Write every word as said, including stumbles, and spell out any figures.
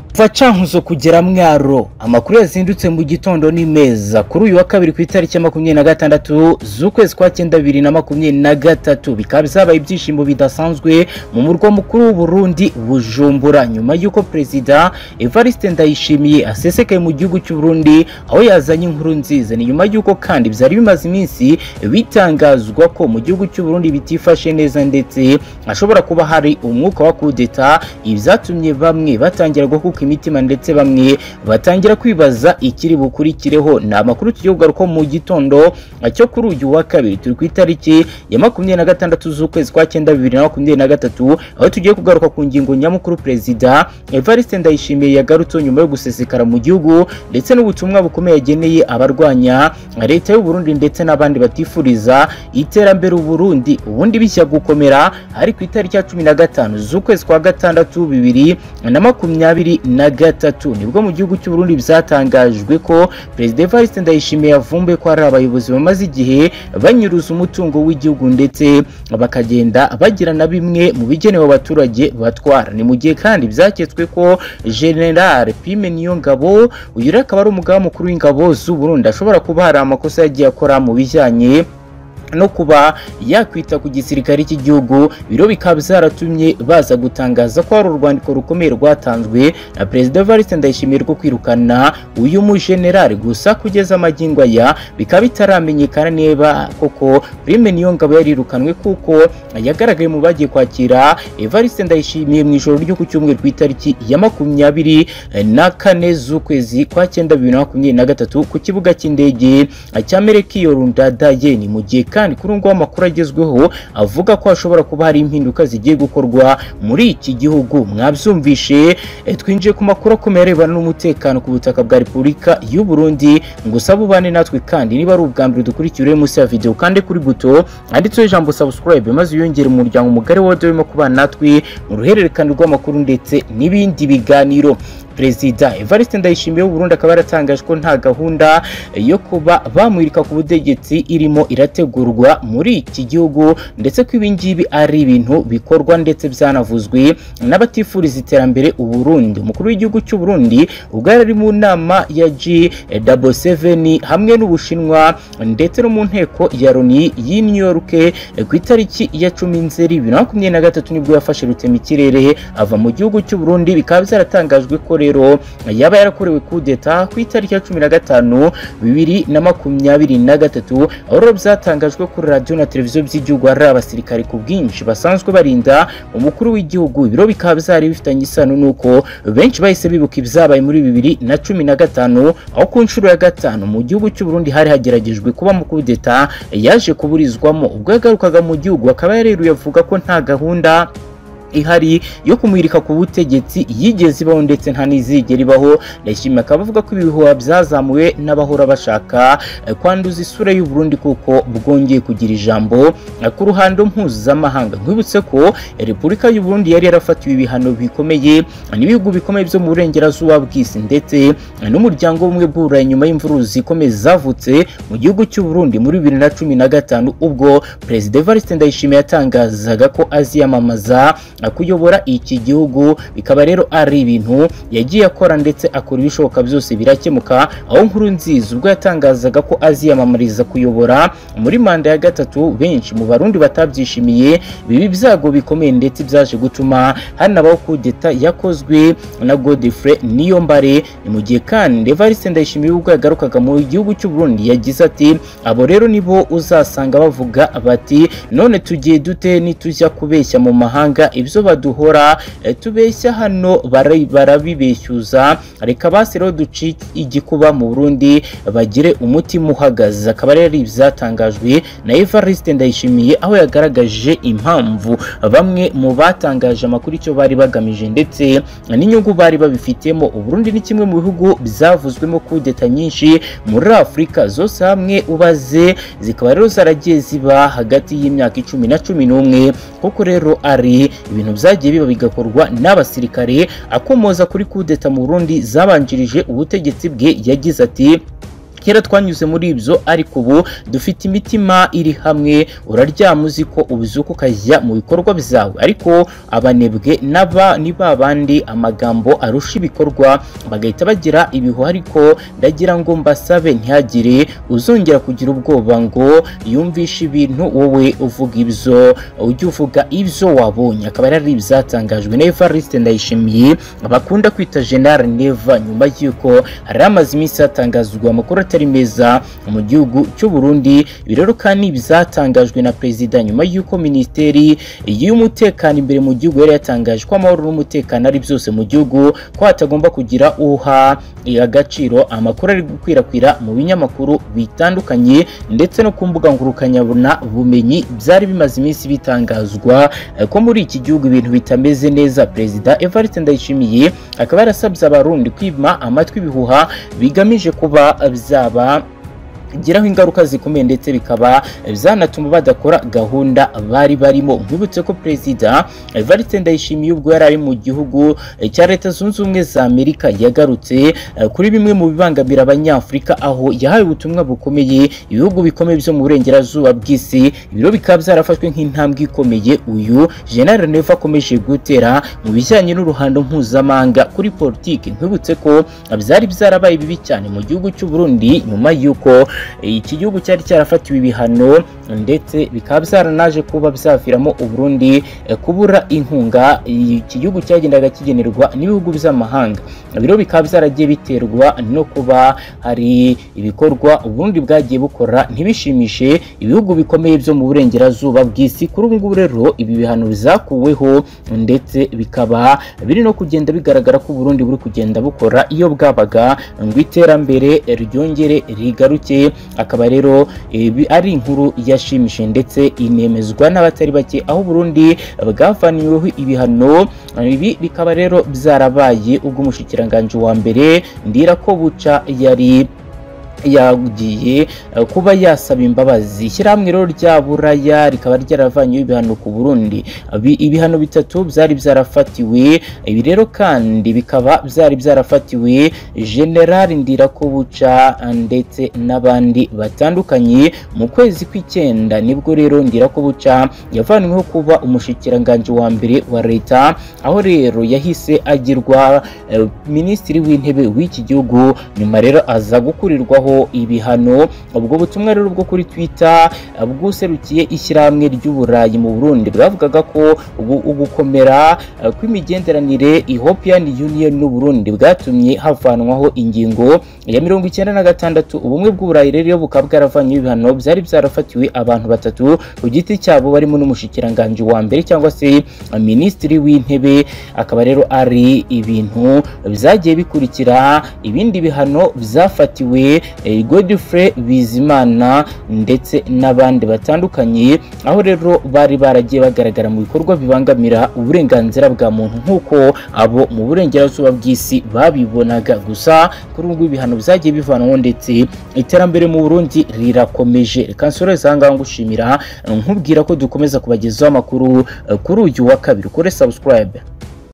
Vacankuzo kugera Mwaro, amakuru yazindutse mu gitondo ni meza kuri uyu wa kabiri ku itariki ya makumyabiri na gatandatu z'ukwezi kwa cyenda bibiri na makumyabiri na gatatu. Bikaba bizabaye ibyishimo bidasanzwe mu murwa mukuru w'u Burundi Bujumbura, nyuma y'uko Perezida Evariste Ndayishimiye asesekaye mu gihugu cy'u Burundi aho yazanye inkuru nziza. Ni nyuma y'uko kandi byari bimaze iminsi bitangazwa ko mu gihugu cy'u Burundi bitifashe neza ndetse ashobora kuba hari umwuka wa kudeta, ibyatumye bamwe batangira gukuka imitima ndetse bamwe batangira kwibaza ikiri bukurikireho. Na makuru tugiye kugaruka mu gitondo cyo kuri uyu wa kabiri turi ku itariki ya makumyabiri na gatandatu z'ukwezi kwa cyenda bibiri na makumyabiri na gatatu, aho tugiye kugaruka ku ngingo nyamukuru Perezida Evariste Ndayishimiye yagarutse nyuma yo gusesekara mu gihugu ndetse n'ubutumwa bukomeye yageneye abarwanya leta y'u Burundi ndetse n'abandi batifuriza iterambere u Burundi ubundi bishya gukomera. Ari ku itariki ya cumi na gatanu z'ukwezi kwa gatandatu bibiri na makumyabiri na gatatu nibwo mu gihugu cy'u Burundi byatangajwe ko Perezida Evariste Ndayishimiye yavumbuye ko ari abayobozi bamaze igihe banyuruza umutungo w'igihugu ndetse bakagenda bagira na bimwe mu bigenewe abaturage batwara. Ni mu gihe kandi byaketswe ko General Prime Niyongabo, uyu akaba ari umugaba mukuru w'ingabo z'u Burundi, ashobora kuba hari amakosa yagiye akora mu bijyanye no kuba yakwita ku gisirikare cy'igihugu. Biro bikaba byaratumye baza gutangaza ko hari urwandiko rukomeye rwatanzwe na Perezida Evariste Ndayishimiye rwo kwirukana uyu mu general. Gusa kugeza amagingo aya bikaba bitaramenyekana niba koko Prime Niyongabo yarirukanwe, kuko yagaragaye mu bagiye kwakira Evariste Ndayishimiye mu ijoro ryo ku cyumweru ku itariki ya makumyabiri na kane z'ukwezi kwa cyenda bibiri na makumyabiri na gatatu ku kibuga cy'indege cya Melchior Ndadaye. Ni mu gihe kandi kuri ngo amakuru agezweho avuga ko hashobora kuba hari impinduka zigiye gukorwa muri iki gihugu. Mwabyumvishe, e, twinjiye ku makuru akomeye arebana n'umutekano ku butaka bwa Repubulika y'u Burundi. Ngusaba ubane natwe kandi niba ari ubwa mbere dukurikira munsi ya video kandi kuri buto handitseho ijambo subscribe maze uyongere mu muryango mugari wa demo kubana natwe mu ruhererekane rw'amakuru ndetse n'ibindi biganiro. Perezida Evariste Ndayishimiye w'u Burundi akaba yaratangaje ko nta gahunda yo kuba bamwirika ku butegetsi irimo irategurwa muri iki gihugu, ndetse ko ibingibi ari ibintu bikorwa ndetse byanavuzwe n'abatifuriza iterambere u Burundi. Umukuru w'igihugu cy'u Burundi ubwo yari mu nama ya G seven hamwe n'Ubushinwa ndetse no mu nteko ya Loni y'i New York ku itariki ya cumi Nzeri bibiri na makumyabiri na gatatu nibwo yafashe rutemikirere ava mu gihugu cy'u Burundi. Bikaba byaratangajwe ko rero yaba yarakorewe kudeta ku itariki ya cumi na gatanu bibiri na makumyabiri na gatatu, aho rero byatangajwe kuri radio na televiziyo by'igihugu hari abasirikare ku bwinshi basanzwe barinda umukuru w'igihugu. Ibiro bikaba byari bifitanye isano nuko benshi bahise bibuka ibyabaye muri bibiri na cumi na gatanu, aho ku nshuro ya gatanu mu gihugu cy'u Burundi hari hageragejwe kuba mu kudeta yaje kuburizwamo. Ubwo yagarukaga mu gihugu akaba yareruye avuga ko nta gahunda ihari yo kumwirika ku butegetsi yigeze ibaho ndetse nta nizigera ibaho. Ndayishimiye akaba avuga ko ibihuha byazamuwe n'abahora bashaka kwanduza isura y'u Burundi kuko bwongeye kugira ijambo ku ruhando mpuzamahanga. Nkwibutse ko Repubulika y'u Burundi yari yarafatiwe ibihano bikomeye n'ibihugu bikomeye byo mu burengerazuba bw'isi ndetse n'umuryango w'ubumwe bw'Uburayi nyuma y'imvururu zikomeye zavutse mu gihugu cy'u Burundi muri bibiri na cumi na gatanu, ubwo Perezida Evariste Ndayishimiye yatangazaga ko aziyamamaza kuyobora iki gihugu. Bikaba rero ari ibintu yagiye akora ndetse akora ibishoboka byose birakemuka, aho nkuru nziza ubwo yatangazaga ko aziyamamariza kuyobora muri manda ya gatatu benshi mu Barundi batabyishimiye. Bibi byago bikomeye ndetse byaje gutuma hanabaho kudeta yakozwe na Godfrey Niyombare. Ni mu gihe kandi Evariste Ndayishimiye ubwo yagarukaga mu gihugu cy'u Burundi yagize ati abo rero nibo uzasanga bavuga bati none tugiye dute nitujya kubeshya mu mahanga ibyo baduhora e, tubeshya hano barabibeshyuza, reka basi rero duci igikuba mu Burundi bagire umutima uhagaze. Akaba rero ibyatangajwe na Evariste Ndayishimiye aho yagaragaje impamvu bamwe mu batangaje amakuru icyo bari bagamije ndetse n'inyungu bari babifitemo. U Burundi ni kimwe mu bihugu byavuzwemo kudeta nyinshi muri Afurika, zose hamwe ubaze zikaba rero zaragiye ziba hagati y'imyaka icumi na cumi n'umwe, kuko rero ari ibintu byagiye biba bigakorwa n'abasirikare. Akomoza kuri kudeta mu Burundi zabanjirije ubutegetsi bwe yagize ati kera twanyuze muri ibyo ariko ubu dufite imitima iri hamwe, uraryama uzi ko ubuzuko ukajya mu bikorwa byawe. Ariko abanebwe naba ni babandi amagambo arusha ibikorwa bagahita bagira ibihu. Ariko ndagira ngo mbasabe ntihagire uzongera kugira ubwoba ngo yumvishe ibintu wowe uvuga ibyo, ujye uvuga ibyo wabonye. Akaba ari ibyatangajwe na Evariste Ndayishimiye bakunda kwita General Neva, nyuma y'uko hari amaze iminsi hatangazwa amakuru atari meza mu gihugu cy'u Burundi. Birero kandi bizatangajwe na Perezida nyuma y'uko Minisiteri y'Umutekano imbere mu gihugu yari yatangaje ko amahoro n'umutekano ari byose mu gihugu, ko hatagomba kugira uha agaciro amakuru ari gukwirakwira mu binyamakuru bitandukanye ndetse no ku mbuga ngurukanyabuna bumenyi byari bimaze iminsi bitangazwa ko muri iki gihugu ibintu bitameze neza. Perezida Evariste Ndayishimiye akaba yarasabye abarundi kwima amatwi ibihuha bigamije kuba byaba giraho ingaruka zikomeye ndetse bikaba bizanatuma badakora gahunda bari barimo. Nkibutse ko Perezida Evariste Ndayishimiye ubwo yari ari mu gihugu cya Leta Zunze Ubumwe za Amerika yagarutse kuri bimwe mu bibangamira abanyafurika, aho yahaye ubutumwa bukomeye ibihugu bikomeye byo mu burengerazuba bw'isi. Ibiro bikaba byarafashwe nk'intambwe ikomeye uyu General Neva akomeje gutera mu bijyanye n'uruhando mpuzamahanga kuri politiki. Nkibutse ko byari byarabaye bibi cyane mu gihugu cy'u Burundi nyuma y'uko iki gihugu cyari cyarafatiwe ibihano ndetse bikaba byaranaje kuba byaviramo u Burundi kubura inkunga iki gihugu cyagendaga kigenerwa n'ibihugu by'amahanga. Biro bikaba byaragiye biterwa no kuba hari ibikorwa u Burundi bwagiye bukora ntibishimishe ibihugu bikomeye byo mu burengerazuba bw'isi. Kuri ubu ngubu rero ibi bihano bizakuweho ndetse bikaba biri no kugenda bigaragara ko u Burundi buri kugenda bukora iyo bwabaga ngo iterambere ryongere rigaruke. Akaba rero e, ari inkuru yashimishije ndetse inemezwa n'abatari bake, aho Burundi bwavaniweho ibihano. Ibi bikaba rero byarabaye ubwo umushikiranganje wa mbere Ndirakobuca yari yagiye kuba yasaba imbabazi. Ishyirahamwe rero rya Buraya rikaba ryaravanyweho ibihano ku Burundi, ibihano bitatu byari byarafatiwe. Ibi rero kandi bikaba byari byarafatiwe General Ndirakobuca ndetse n'abandi batandukanye mu kwezi kw'icyenda. Nibwo rero Ndirakobuca yavanyweho kuba umushikiranganje wa mbere wa leta, aho rero yahise agirwa uh, minisitiri w'intebe w'iki gihugu. Nyuma rero aza gukurirwaho ibihano. Ubwo butumwa rero bwo kuri Twitter bwuserukiye ishyirahamwe ry'Uburayi mu Burundi bwavugaga ko ugukomera kw'imigenderanire European Union n'u Burundi bwatumye havanwaho ingingo ya mirongo icyenda na gatandatu. Ubumwe bw'Uburayi rero bukaba bwaravanye ibihano byari byarafatiwe abantu batatu ku giti cyabo barimo n'umushikiranganje wa mbere cyangwa se minisitiri w'intebe. Akaba rero ari ibintu byagiye bikurikira ibindi bihano byafatiwe Godfrey Bizimana ndetse n'abandi batandukanye, aho rero bari baragiye bagaragara mu bikorwa bibangamira uburenganzira bwa muntu nk'uko abo mu burengerazuba bw'isi babibonaga. Gusa kuri ubu ibihano byagiye bivanwaho ndetse iterambere mu Burundi rirakomeje. Reka nsoreze aha ngaha ngushimira nkubwira ko dukomeza kubagezaho amakuru kuri uyu wa kabiri. Ukore subscribe.